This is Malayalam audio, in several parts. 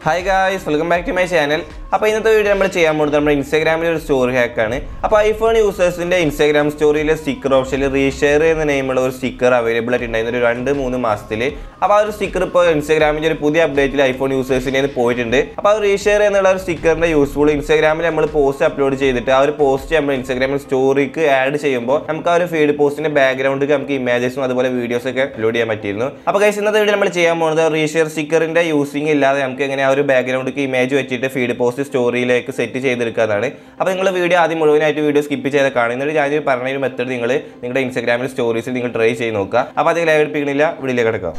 Hi guys, welcome back to my channel. അപ്പോൾ ഇന്നത്തെ വീഡിയോ നമ്മൾ ചെയ്യാൻ പോകുന്നത് നമ്മുടെ ഇൻസ്റ്റാഗ്രാമിലെ ഒരു സ്റ്റോറി ഹാക്ക് ആണ്. അപ്പോൾ ഐഫോൺ യൂസേഴ്സിന്റെ ഇൻസ്റ്റാഗ്രാം സ്റ്റോറിയിലെ സ്റ്റിക്കർ ഓപ്ഷനിൽ റീഷെയർ എന്ന നെയിമുള്ള ഒരു സ്റ്റിക്കർ അവൈലബിൾ ആയിട്ട് ഉണ്ടായിരുന്നു ഒരു 2-3 മാസത്തിൽ. അപ്പോൾ ആ ഒരു സ്റ്റിക്കർ ഇപ്പോൾ ഇൻസ്റ്റാഗ്രാമിന്റെ ഒരു പുതിയ അപ്ഡേറ്റിൽ ഐഫോൺ യൂസേഴ്സിനെ പോയിട്ടുണ്ട്. അപ്പോൾ ആ റീഷെയർ എന്നുള്ള ഒരു സ്റ്റിക്കറിന്റെ യൂസ്ഫുൾ ഇൻസ്റ്റാഗ്രാമിൽ നമ്മൾ പോസ്റ്റ് അപ്ലോഡ് ചെയ്തിട്ട് ആ ഒരു പോസ്റ്റ് നമ്മൾ ഇൻസ്റ്റാഗ്രാമിൽ സ്റ്റോറിക്ക് ആഡ് ചെയ്യുമ്പോൾ നമുക്ക് ആ ഒരു ഫീഡ് പോസ്റ്റിന്റെ ബാക്ക്ഗ്രൗണ്ടിൽ നമുക്ക് ഇമേജസും അതുപോലെ വീഡിയോസ് ഒക്കെ അപ്ലോഡ് ചെയ്യാൻ പറ്റിയിരുന്നു. അപ്പോൾ ഗൈസ് ഇന്നത്തെ വീഡിയോ നമ്മൾ ചെയ്യാൻ പോകുന്നത് റീഷെയർ സ്റ്റിക്കറിന്റെ യൂസിംഗ് ഇല്ലാതെ നമുക്ക് എങ്ങനെ ആ ഒരു ബാക്ക്ഗ്രൗണ്ടിൽ ഇമേജ് വെച്ചിട്ട് ഫീഡ് പോസ്റ്റ് സ്റ്റോറിയിലേക്ക് സെറ്റ് ചെയ്തെടുക്കാനാണ്. അപ്പോൾ നിങ്ങൾ വീഡിയോ ആദ്യം മുഴുവനായിട്ട് വീഡിയോ സ്കിപ്പ് ചെയ്ത് കാണുന്നത് ഞാൻ പറഞ്ഞ ഒരു മെത്തേഡ് നിങ്ങളുടെ ഇൻസ്റ്റാഗ്രാമിൽ സ്റ്റോറീസിൽ നിങ്ങൾ ട്രൈ ചെയ്ത് നോക്കുക. അപ്പോൾ അത് ലൈവ് എടുപ്പിക്കുന്നില്ല, വീഡിയോയിലേക്ക് കിടക്കാം.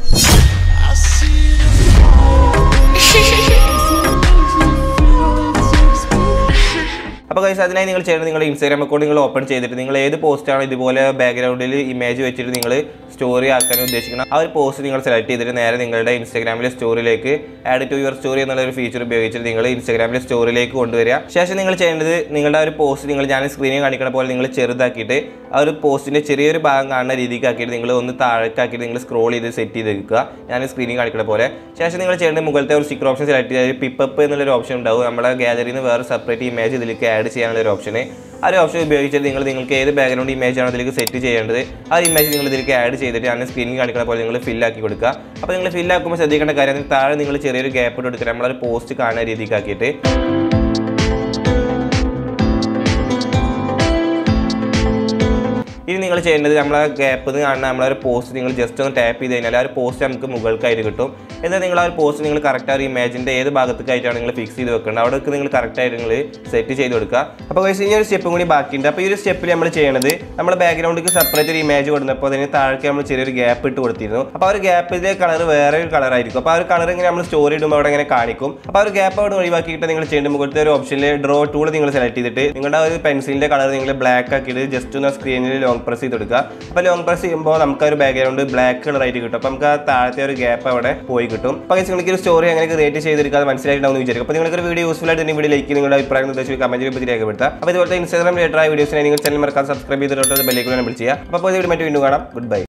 അപ്പോൾ ഗൈസ് അതിനായി നിങ്ങൾ ചെയ്യുന്നത് നിങ്ങളുടെ ഇൻസ്റ്റാഗ്രാം അക്കൗണ്ട് നിങ്ങൾ ഓപ്പൺ ചെയ്തിട്ട് നിങ്ങൾ ഏത് പോസ്റ്റാണ് ഇതുപോലെ ബാക്ക്ഗ്രൗണ്ടിൽ ഇമേജ് വെച്ചിട്ട് നിങ്ങൾ സ്റ്റോറി ആക്കാൻ ഉദ്ദേശിക്കണം ആ ഒരു പോസ്റ്റ് നിങ്ങൾ സെലക്ട് ചെയ്തിട്ട് നേരെ നിങ്ങളുടെ ഇൻസ്റ്റാഗ്രാമിലെ സ്റ്റോറിയിലേക്ക് ആഡ് ടു യുവർ സ്റ്റോറി എന്നുള്ള ഒരു ഫീച്ചർ ഉപയോഗിച്ചിട്ട് നിങ്ങൾ ഇൻസ്റ്റാഗ്രാമിലെ സ്റ്റോറിയിലേക്ക് കൊണ്ടുവരിക. ശേഷം നിങ്ങൾ ചെയ്യേണ്ടത് നിങ്ങളുടെ ആ ഒരു പോസ്റ്റ് ഞാൻ സ്ക്രീനിൽ കാണിക്കണ പോലെ നിങ്ങൾ ചെറുതാക്കിയിട്ട് ആ ഒരു പോസ്റ്റിൻ്റെ ചെറിയൊരു ഭാഗം കാണുന്ന രീതിക്ക് ആക്കിയിട്ട് നിങ്ങൾ ഒന്ന് താഴേക്കാക്കിയിട്ട് നിങ്ങൾ സ്ക്രോൾ ചെയ്ത് സെറ്റ് ചെയ്ത് വെക്കുക ഞാൻ സ്ക്രീനിൽ കാണിക്കണ പോലെ. ശേഷം നിങ്ങൾ ചെയ്യേണ്ടത് മുകളിലത്തെ ഒരു സ്റ്റിക്കർ ഓപ്ഷൻ സെലക്ട് ചെയ്ത് പിപ്പപ്പ് എന്നുള്ളൊരു ഓപ്ഷൻ ഉണ്ടാവും. നമ്മുടെ ഗാലറിയിൽ നിന്ന് വേറെ സെപ്പറേറ്റ് ഇമേജ് ഇതിലേക്ക് ആഡ് ചെയ്യാനുള്ള ഒരു ഓപ്ഷൻ. ആ ഒരു ഓപ്ഷൻ ഉപയോഗിച്ചിട്ട് നിങ്ങൾക്ക് ഏത് ബാക്ക്ഗ്രൗണ്ട് ഇമേജ് ആണ് ഇതിലേക്ക് സെറ്റ് ചെയ്യേണ്ടത് ആ ഇമേജ് നിങ്ങൾ ഇതിലേക്ക് ആഡ് ചെയ്തിട്ട് ഞാൻ സ്ക്രീനിൽ കാണിക്കുന്ന പോലെ നിങ്ങൾ ഫില്ലാക്കി കൊടുക്കുക. അപ്പോൾ നിങ്ങൾ ഫില്ലാക്കുമ്പോൾ ശ്രദ്ധിക്കേണ്ട കാര്യം താഴെ നിങ്ങൾ ചെറിയൊരു ഗ്യാപ്പ് ഇട്ട് കൊടുക്കുക നമ്മളൊരു പോസ്റ്റ് കാണുന്ന രീതിക്ക് ആക്കിയിട്ട്. ഇനി നിങ്ങൾ ചെയ്യേണ്ടത് നമ്മളെ ഗ്യാപ്പ് നിന്ന് കാണുന്ന നമ്മളൊരു പോസ്റ്റ് നിങ്ങൾ ജസ്റ്റ് ഒന്ന് ടാപ്പ് ചെയ്ത് കഴിഞ്ഞാൽ ആ ഒരു പോസ്റ്റ് നമുക്ക് മുകൾക്കായിട്ട് കിട്ടും. എന്നാൽ നിങ്ങൾ ആ ഒരു പോസ്റ്റ് നിങ്ങൾ കറക്റ്റ് ആ ഒരു ഇമേജിൻ്റെ ഏത് ഭാഗത്തേക്കായിട്ടാണ് നിങ്ങൾ ഫിക്സ് ചെയ്ത് വെക്കേണ്ടത് അവിടേക്ക് നിങ്ങൾ കറക്റ്റായിട്ട് നിങ്ങൾ സെറ്റ് ചെയ്ത് കൊടുക്കുക. അപ്പോൾ ഈ ഒരു സ്റ്റെപ്പും കൂടി ബാക്കിയുണ്ട്. അപ്പോൾ ഈ ഒരു സ്റ്റെപ്പിൽ നമ്മൾ ചെയ്യണത് നമ്മൾ ബാക്ക്ഗ്രൗണ്ടിലേക്ക് സെപ്പറേറ്റ് ഒരു ഇമേജ് കൊടുത്തപ്പോൾ അതിന് താഴേക്ക് നമ്മൾ ചെറിയൊരു ഗ്യാപ്പ് ഇട്ട് കൊടുത്തിരുന്നു. അപ്പോൾ ആ ഒരു ഗ്യാപ്പിൻ്റെ കളർ വേറെ ഒരു കളറായിരിക്കും. അപ്പോൾ ആ ഒരു കളർ ഇങ്ങനെ നമ്മൾ സ്റ്റോറി ഇടുമ്പോൾ അവിടെ ഇങ്ങനെ കാണിക്കും. അപ്പോൾ ആ ഒരു ഗ്യാപ്പ് അവിടെ ഒഴിവാക്കിയിട്ട് നിങ്ങൾ ചെയ്യേണ്ട മുകളിലത്തെ ഒരു ഓപ്ഷനിൽ ഡ്രോ ടൂൾ നിങ്ങൾ സെലക്ട് ചെയ്തിട്ട് നിങ്ങളുടെ ആ ഒരു പെൻസിലിൻ്റെ കളർ നിങ്ങൾ ബ്ലാക്ക് ആക്കിയിട്ട് ജസ്റ്റ് ഒന്ന് സ്ക്രീനിൽ ലോങ് പ്രസ് ചെയ്ത് കൊടുക്കുക. അപ്പോൾ ലോങ് പ്രസ് ചെയ്യുമ്പോൾ നമുക്ക് ഒരു ബാക്ക്ഗ്രൗണ്ട് ബ്ലാക്ക് കളറായിട്ട് കിട്ടും. അപ്പോൾ നമുക്ക് ആ താഴത്തെ ഒരു ഗ്യാപ്പ് അവിടെ പോയി കിട്ടും. അപ്പോൾ നിങ്ങൾക്ക് ഒരു സ്റ്റോറി അങ്ങനെ ക്രിയേറ്റ് ചെയ്തെടുക്കാതെ മനസ്സിലായിട്ടുണ്ടാവും വിചാരിക്കും. അപ്പോൾ നിങ്ങൾക്ക് ഒരു വീഡിയോ യൂസ്ഫുൾ ആയിട്ട് വീഡിയോ ലൈക്ക് നിങ്ങളുടെ അഭിപ്രായം നിർദ്ദേശിച്ച് കമന്റ് രേഖപ്പെടുത്താം. അപ്പോൾ ഇതുപോലത്തെ ഇൻസ്റ്റാഗ്രാം റിലേറ്റഡ് ആയ വീഡിയോസിനെ നിങ്ങൾ ചാനൽ മറക്കാൻ സബ്സ്ക്രൈബ് ചെയ്തിട്ട് ബെല്ലൈക്കൺ എനേബിൾ ചെയ്യുക. അപ്പോൾ വീഡിയോ മറ്റു വീണ്ടും കാണാം. Good by.